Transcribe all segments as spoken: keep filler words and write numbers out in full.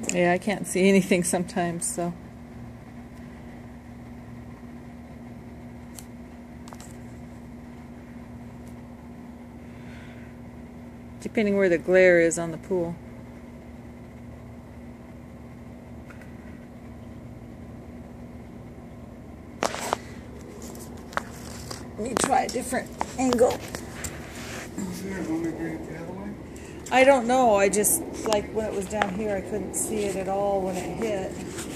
Yeah, I can't see anything sometimes, so. Depending where the glare is on the pool. Let me try a different angle. I don't know, I just, like when it was down here, I couldn't see it at all when it hit.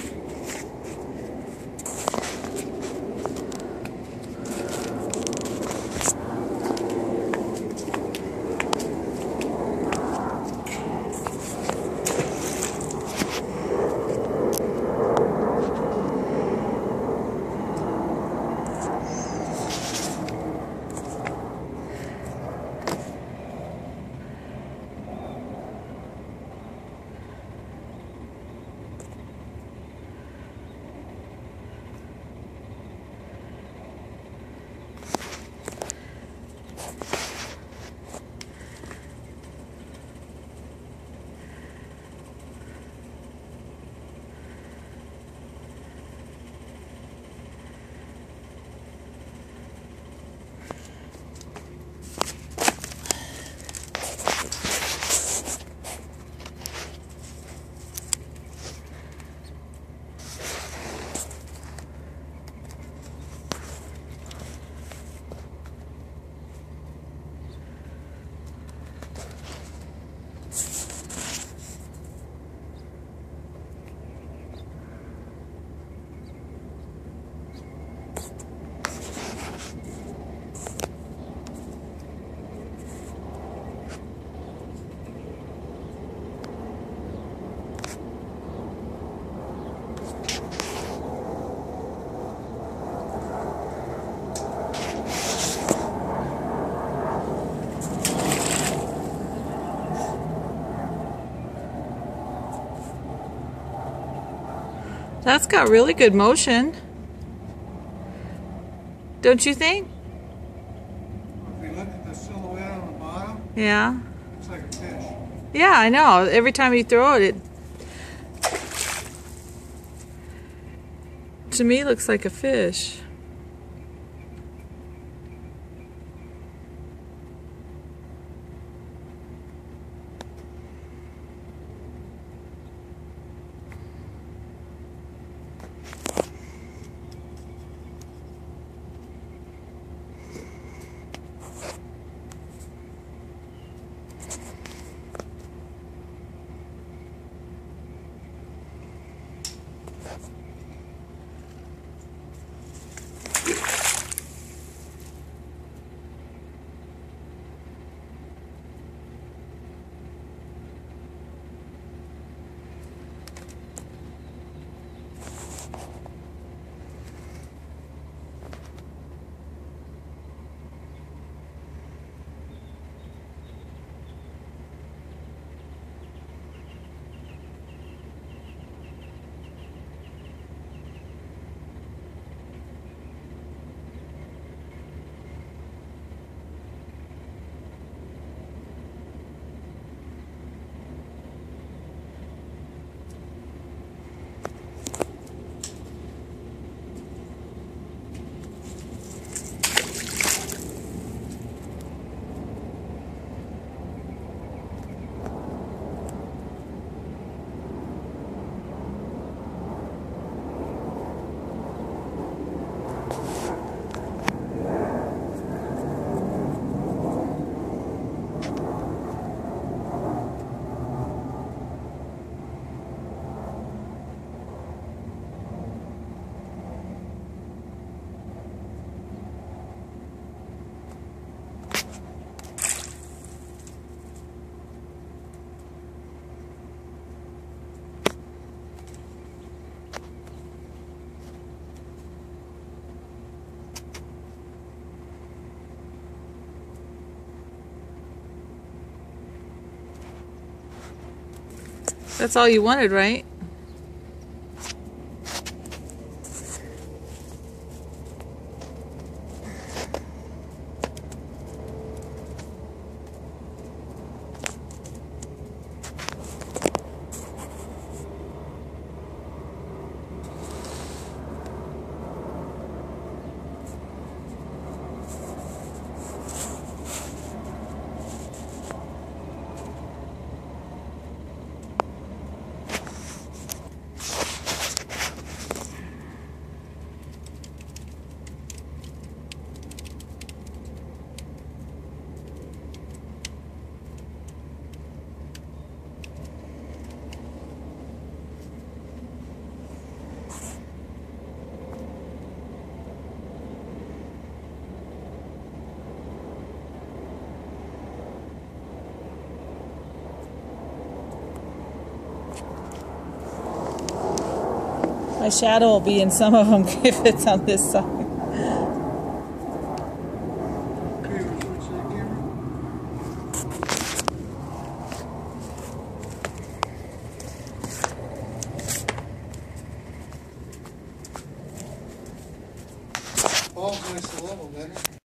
That's got really good motion. Don't you think? If you look at the silhouette on the bottom, yeah. It looks like a fish. Yeah, I know. Every time you throw it, it to me looks like a fish. That's all you wanted, right? My shadow will be in some of them if it's on this side.